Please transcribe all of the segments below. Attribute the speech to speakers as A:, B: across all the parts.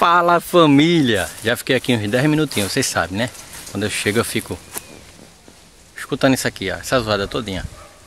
A: Fala, família! Já fiquei aqui uns 10 minutinhos, vocês sabem, né? Quando eu chego eu fico escutando isso aqui, ó, essa zoada todinha.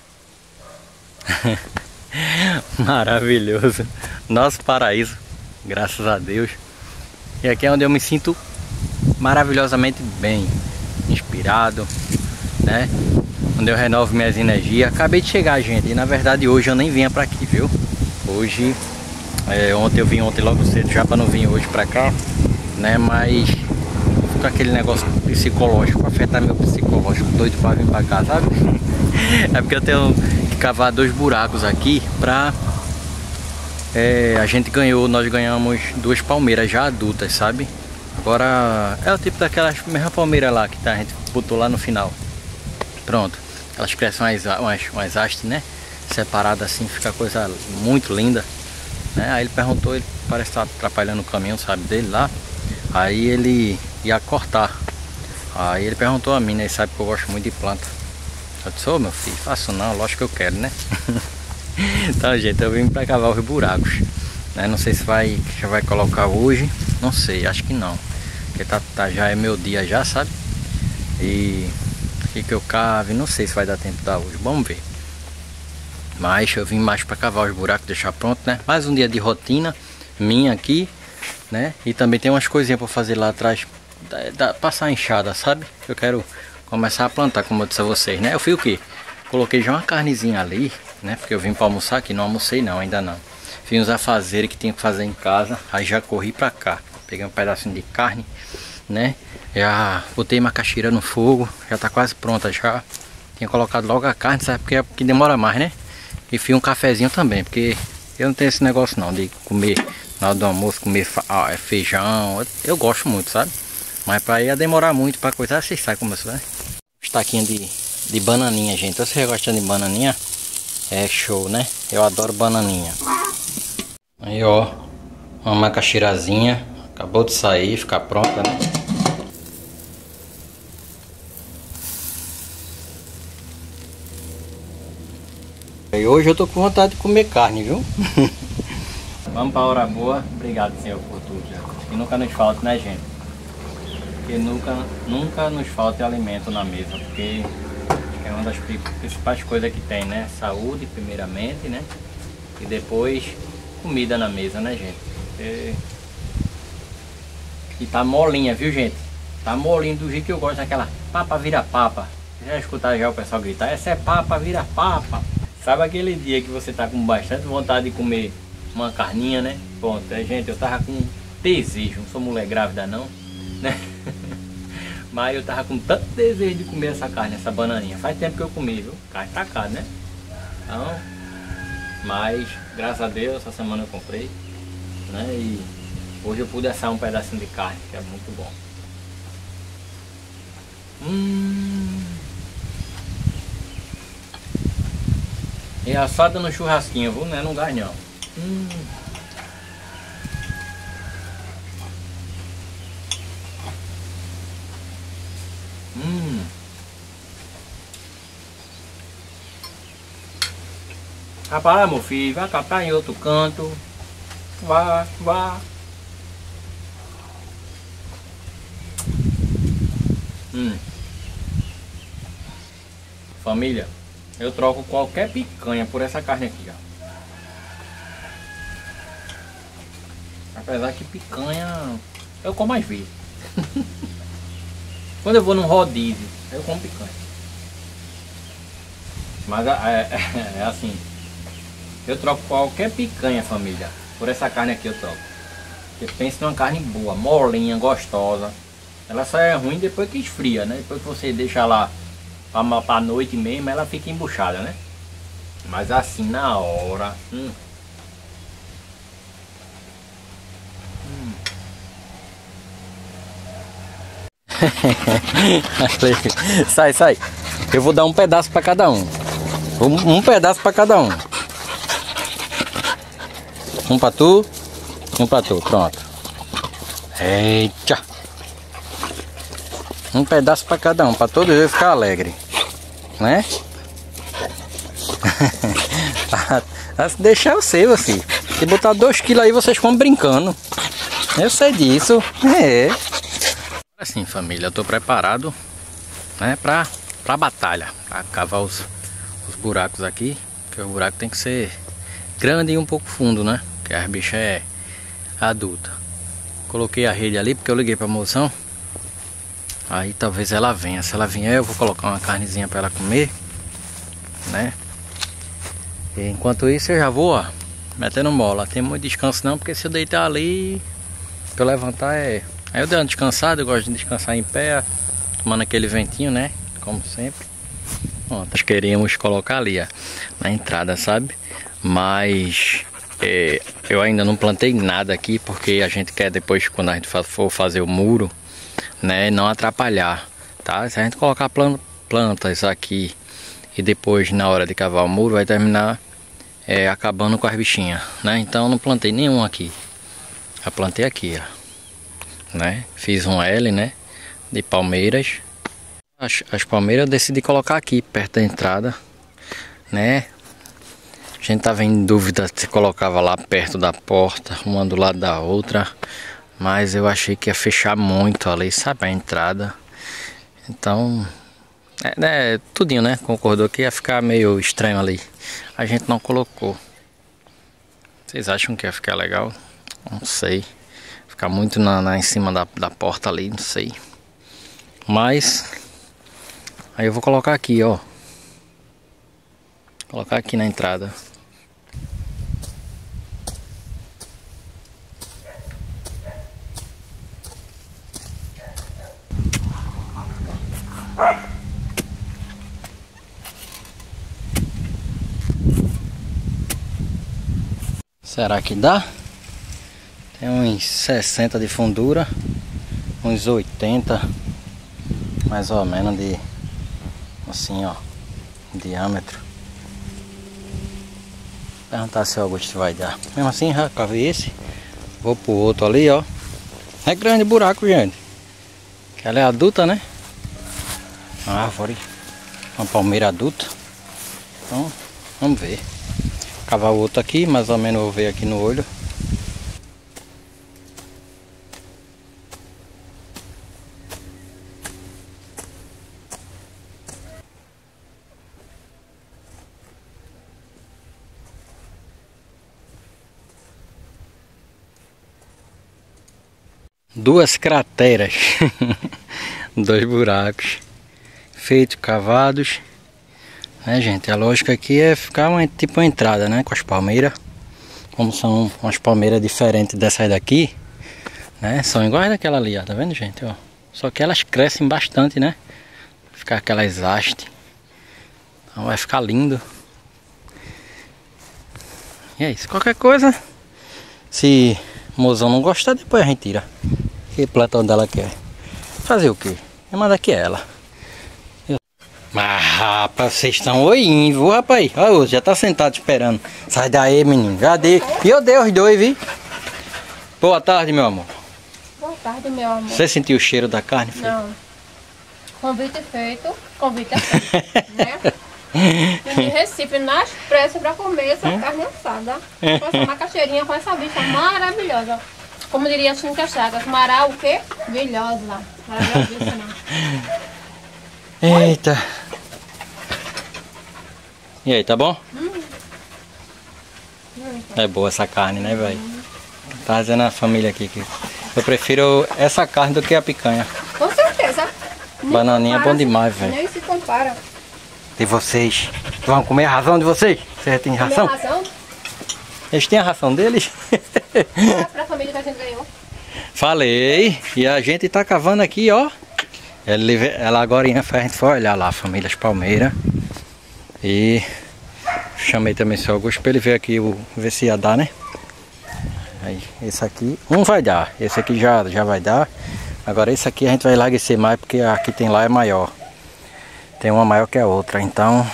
A: Maravilhoso. Nosso paraíso, graças a Deus. E aqui é onde eu me sinto maravilhosamente bem, inspirado, né? Onde eu renovo minhas energias. Acabei de chegar, gente, e na verdade hoje eu nem vinha pra aqui, viu? Hoje, ontem eu vim logo cedo já pra não vir hoje pra cá, né? Mas fica aquele negócio psicológico, afetar meu psicológico, doido pra vir pra cá, sabe? É porque eu tenho que cavar 2 buracos aqui pra... nós ganhamos 2 palmeiras já adultas, sabe? Agora é o tipo daquelas mesma palmeira lá que a gente botou lá no final. Pronto, elas crescem umas hastes, né? Separadas assim, fica coisa muito linda, né? Aí ele perguntou, ele parece estar atrapalhando o caminho, sabe, dele lá. Aí ele ia cortar. Aí ele perguntou a mim, né? Ele sabe que eu gosto muito de planta. Eu disse, ô meu filho, faço não, lógico que eu quero, né? Então, gente, eu vim pra cavar os buracos, né? Não sei se já vai colocar hoje, não sei, acho que não. Porque já é meu dia já, sabe? E que eu cave, não sei se vai dar tempo de dar hoje, vamos ver. Mas eu vim mais para cavar os buracos, deixar pronto, né? Mais um dia de rotina minha aqui, né? E também tem umas coisinhas para fazer lá atrás, passar a enxada, sabe? Eu quero começar a plantar, como eu disse a vocês, né? Eu fui o quê? Coloquei já uma carnezinha ali, né? Porque eu vim para almoçar aqui, não almocei não, ainda não. Fiz uns afazeres que tinha que fazer em casa, aí já corri para cá. Peguei um pedacinho de carne, né? Já botei macaxeira no fogo, já tá quase pronta já. Tinha colocado logo a carne, sabe? Porque demora mais, né? E fiz um cafezinho também, porque eu não tenho esse negócio não, de comer na hora do almoço, comer feijão. Eu gosto muito, sabe? Mas para ia demorar muito para coisar, vocês sabem como é isso, né? Estaquinha de bananinha, gente. Vocês gostam de bananinha? É show, né? Eu adoro bananinha. Aí, ó, uma macaxeirazinha. Acabou de sair, ficar pronta, né? E hoje eu tô com vontade de comer carne, viu? Vamos pra hora boa. Obrigado, Senhor, por tudo, já. Que nunca nos falte, né, gente? Que nunca nos falte alimento na mesa, porque é uma das principais coisas que tem, né? Saúde, primeiramente, né? E depois comida na mesa, né, gente? E tá molinha, viu, gente? Tá molinho do jeito que eu gosto, daquela papa vira papa. Já escutaram já o pessoal gritar, essa é papa vira papa. Sabe aquele dia que você tá com bastante vontade de comer uma carninha, né? Pronto, gente, eu tava com desejo, não sou mulher grávida não, né? Mas eu tava com tanto desejo de comer essa carne, essa bananinha. Faz tempo que eu comi, viu? Carne tá cara, né? Então, mas graças a Deus essa semana eu comprei, né? E hoje eu pude assar um pedacinho de carne, que é muito bom. E assada no churrasquinho, viu? Não é no gás não. Rapaz, meu filho, vai catar em outro canto. Vá. Família, eu troco qualquer picanha por essa carne aqui, ó. Apesar que picanha eu como mais vezes. Quando eu vou num rodízio, eu como picanha. Mas é assim, eu troco qualquer picanha, família, por essa carne aqui eu troco. Porque pensa numa carne boa, molinha, gostosa. Ela só é ruim depois que esfria, né? Depois que você deixa lá pra noite mesmo, ela fica embuchada, né? Mas assim, na hora... Sai. Eu vou dar um pedaço para cada um. Um pedaço para cada um. Um para tu, pronto. Eita. Um pedaço para cada um, para todos eles ficar alegre, né? Se deixar eu sei, você. Se botar 2 kg aí, vocês comem brincando. Eu sei disso. É. Assim, família, eu tô preparado, né, pra batalha. Pra cavar os buracos aqui. Porque o buraco tem que ser grande e um pouco fundo, né? Porque a bicha é adulta. Coloquei a rede ali porque eu liguei pra moção. Aí talvez ela venha. Se ela vier, eu vou colocar uma carnezinha pra ela comer, né? E enquanto isso eu já vou, ó, metendo bola. Tem muito descanso não, porque se eu deitar ali, pra eu levantar é... Aí eu dei uma descansada, eu gosto de descansar em pé, tomando aquele ventinho, né? Como sempre. Ó, nós queríamos colocar ali, ó, na entrada, sabe? Mas eu ainda não plantei nada aqui, porque a gente quer depois, quando a gente for fazer o muro, né, não atrapalhar, tá? Se a gente colocar plantas aqui e depois na hora de cavar o muro vai terminar acabando com as bichinhas, né? Então não plantei nenhum aqui. Já plantei aqui, ó, né? Fiz um L, né, de palmeiras. As palmeiras eu decidi colocar aqui perto da entrada, né? A gente tava em dúvida se colocava lá perto da porta, uma do lado da outra, mas eu achei que ia fechar muito ali, sabe, a entrada. Então, tudinho, né? Concordou que ia ficar meio estranho ali. A gente não colocou. Vocês acham que ia ficar legal? Não sei. Ficar muito em cima da porta ali, não sei. Mas aí eu vou colocar aqui, ó. Colocar aqui na entrada. Será que dá? Tem uns 60 de fundura, uns 80 mais ou menos de assim, ó, diâmetro. Perguntar se o Augusto vai dar. Mesmo assim, já cavei esse. Vou pro outro ali, ó. É grande o buraco, gente. Que ela é adulta, né? Uma árvore, uma palmeira adulta. Então, vamos ver. Cavar o outro aqui, mais ou menos eu vou ver aqui no olho. Duas crateras. Dois buracos feitos, cavados, né, gente? A lógica aqui é ficar tipo uma entrada, né, com as palmeiras. Como são umas palmeiras diferentes dessas daqui, né? São iguais daquela ali, ó, tá vendo, gente? Ó, só que elas crescem bastante, né? Ficar aquelas hastes. Então vai ficar lindo. E é isso. Qualquer coisa, se o mozão não gostar, depois a gente tira. Que planta onde ela quer. Fazer o quê? Eu mando aqui ela. Mas rapaz, vocês estão oindo, viu, rapaz? Olha, já tá sentado esperando. Sai daí, menino. Já dei. E eu dei os dois, vi. Boa tarde, meu amor.
B: Boa tarde, meu amor.
A: Você sentiu o cheiro da carne? Filho?
B: Não. Convite feito, convite aceito, né? E de Recife, nas pressas pra comer essa carne assada. Com essa macaxeirinha, com essa bicha maravilhosa. Como diria a Cíntia Chagas, mará o quê? Vilhosa. Maravilhosa.
A: Eita. E aí, tá bom? É boa essa carne, né, velho? Tá dizendo a família aqui que eu prefiro essa carne do que a picanha.
B: Com certeza.
A: Bananinha é bom demais, velho.
B: Nem se compara.
A: E vocês? Vão comer a ração de vocês? Vocês têm ração?
B: Minha razão
A: Eles têm a ração deles?
B: é pra família que a gente ganhou.
A: Falei. E a gente tá cavando aqui, ó. Ela agora a gente foi olhar lá, famílias Palmeira. E chamei também o seu Augusto pra ele ver aqui, ver se ia dar, né? Aí, esse aqui, um vai dar. Esse aqui já vai dar. Agora esse aqui a gente vai enlarguecer mais, porque a que tem lá é maior. Tem uma maior que a outra, então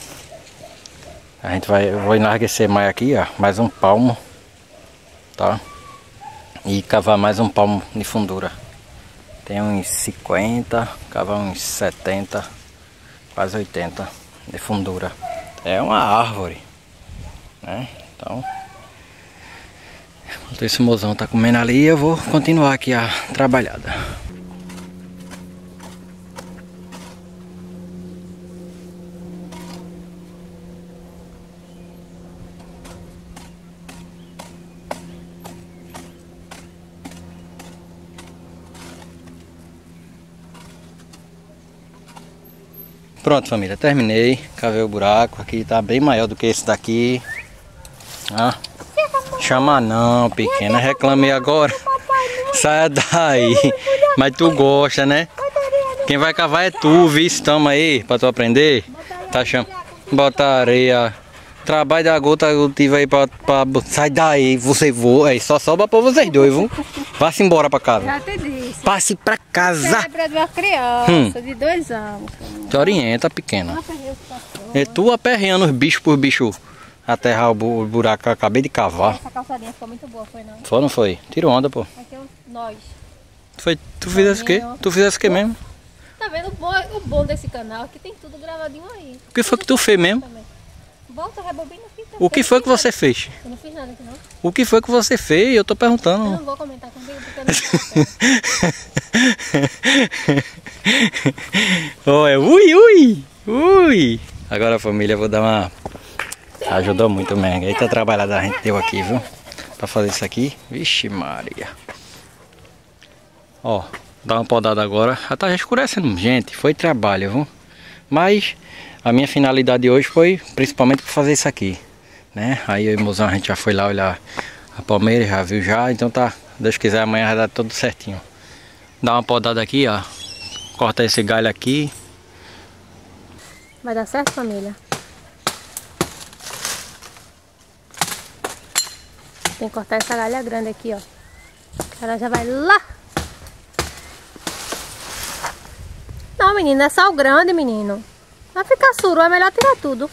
A: eu vou enlarguecer mais aqui, ó, mais um palmo, tá? E cavar mais um palmo de fundura. Tem uns 50, cavar uns 70, quase 80 de fundura. É uma árvore, né? Então, Enquanto esse mozão tá comendo ali, eu vou continuar aqui a trabalhada. Pronto, família, terminei. Cavei o buraco. Aqui tá bem maior do que esse daqui. Ah, chama não, pequena. Reclamei agora. Sai daí. Mas tu gosta, né? Quem vai cavar é tu, vice. Toma aí, pra tu aprender. Tá chamando. Bota areia. Trabalho da gota eu tive aí pra... Sai daí, você voa. Só sobra pra vocês dois, viu? Vá-se embora pra casa.
B: Já te disse.
A: Passe pra casa.
B: É pra uma criança de 2 anos.
A: Te orienta, pequena. É tu aperreando os bichos por bicho aterrar o buraco que eu acabei de cavar.
B: Essa calçadinha ficou muito boa, foi não?
A: Foi ou não foi? Tirou onda, pô.
B: Aqui é nós.
A: Foi, tu fizesse o quê? Tu fizesse o quê mesmo?
B: Tá vendo o bom desse canal? Aqui tem tudo gravadinho aí.
A: O que foi que tu fez mesmo?
B: Volta, rebobina, fita.
A: O que foi que você fez?
B: Eu não fiz nada aqui não.
A: O que foi que você fez? Eu tô
B: Eu
A: perguntando.
B: não vou comentar contigo porque eu não
A: Olha, ui. Agora, família, eu vou dar uma... Ajudou muito mesmo. Eita trabalhada a gente deu aqui, viu? Pra fazer isso aqui. Vixe Maria. Ó, dá uma podada agora. Já tá escurecendo. Gente, foi trabalho, viu? Mas a minha finalidade hoje foi principalmente pra fazer isso aqui, né? Aí eu e o mozão, a gente já foi lá olhar a palmeira, já viu já. Então tá, Deus quiser, amanhã vai dar tudo certinho. Dá uma podada aqui, ó. Corta esse galho aqui.
B: Vai dar certo, família? Tem que cortar essa galha grande aqui, ó. Ela já vai lá. Não, menino, é sal grande, menino. Vai ficar suru, é melhor tirar tudo.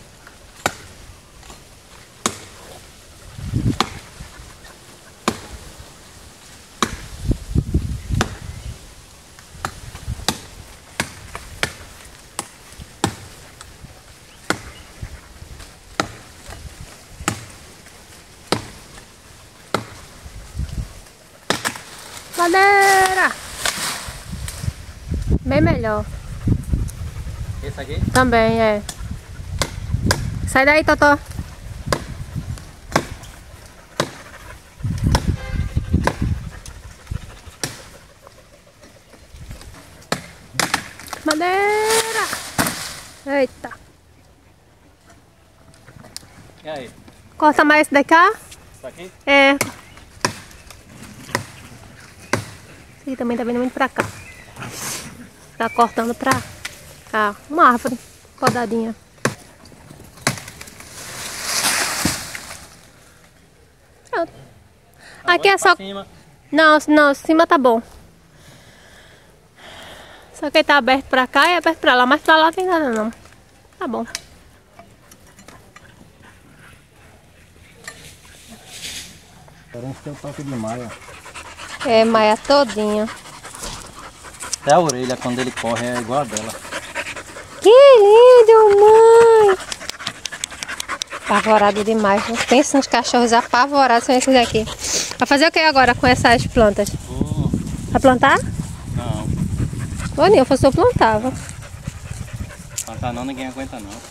B: Madeira! Bem melhor.
A: Esse aqui?
B: Também, é. Sai daí, Totó. Madeira! Eita.
A: E aí?
B: Corta mais esse daqui, ó.
A: Isso aqui?
B: É. Esse aqui também tá vindo muito pra cá. Tá cortando pra cá. Uma árvore rodadinha. Pronto. Aqui é só... Não, cima tá bom. Só que ele tá aberto pra cá e aberto pra lá. Mas pra lá não tem nada não. Tá bom.
A: Parece que é o toque de maia.
B: É, maia todinha.
A: Até a orelha, quando ele corre, é igual a dela.
B: Que lindo, mãe! Apavorado demais. Pensa nos cachorros apavorados são esses aqui. Vai fazer o que agora com essas plantas? Vai plantar?
A: Não.
B: Ô, Nil, fosse eu plantava.
A: Plantar não, ninguém aguenta não.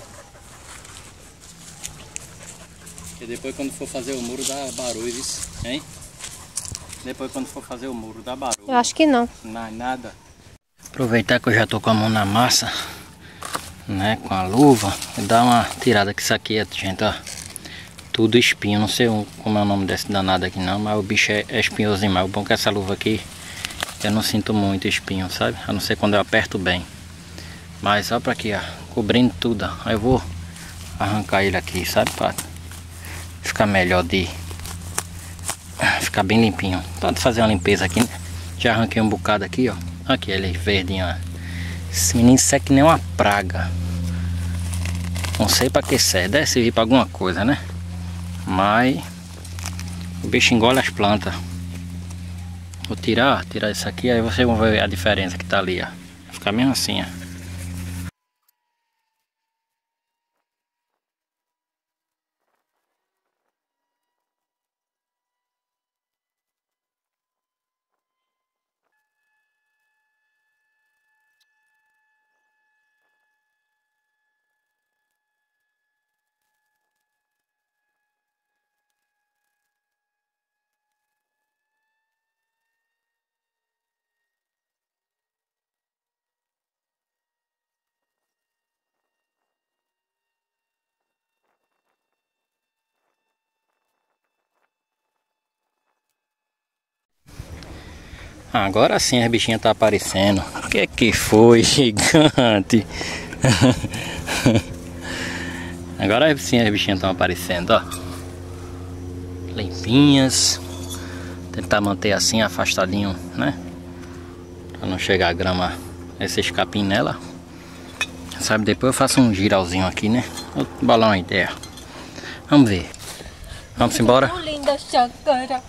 A: E depois quando for fazer o muro dá barulho, isso, hein? Depois quando for fazer o muro dá barulho.
B: Eu acho que não.
A: Não, nada. Aproveitar que eu já tô com a mão na massa, né, com a luva, e dar uma tirada que isso aqui é, gente, ó, tudo espinho. Não sei como é o nome desse danado aqui não, mas o bicho é espinhoso demais. O bom é que essa luva aqui eu não sinto muito espinho, sabe? A não ser quando eu aperto bem. Mas só pra aqui, ó, cobrindo tudo, ó. Aí eu vou arrancar ele aqui, sabe, pra ficar melhor de... ficar bem limpinho. Pode fazer uma limpeza aqui, né? Já arranquei um bocado aqui, ó. Aqui ele verdinho, ó. Esse menino seca que nem uma praga. Não sei pra que serve. Deve servir pra alguma coisa, né? Mas o bicho engole as plantas. Vou tirar isso aqui, aí vocês vão ver a diferença que tá ali, ó. Vai ficar mesmo assim, ó. Agora sim as bichinhas tá aparecendo. O que foi, gigante? Agora sim as bichinhas estão aparecendo, ó. Limpinhas. Tentar manter assim afastadinho, né? Pra não chegar a grama, esse capim nela. Sabe, depois eu faço um giralzinho aqui, né? Vou bolar uma ideia. Vamos ver. Vamos embora?
B: Tão linda chácara.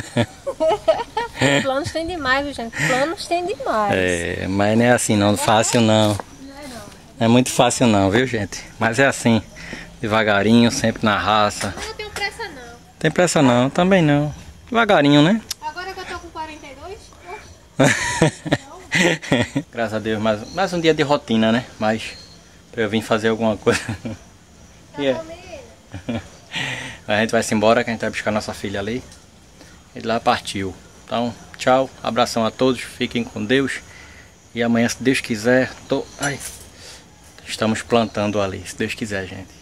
B: Planos tem demais, viu, gente? Planos tem demais.
A: É, mas não é assim não, fácil não. Não é muito fácil não, viu, gente? Mas é assim, devagarinho, sempre na raça.
B: Eu não tenho pressa não.
A: Tem pressa não, também não. Devagarinho, né?
B: Agora que eu tô com 42,
A: Graças a Deus, mais um dia de rotina, né? Mas pra eu vir fazer alguma coisa. A gente vai se embora, que a gente vai buscar nossa filha ali. Ele lá partiu. Então, tchau, abração a todos, fiquem com Deus. E amanhã, se Deus quiser, estamos plantando ali, se Deus quiser, gente.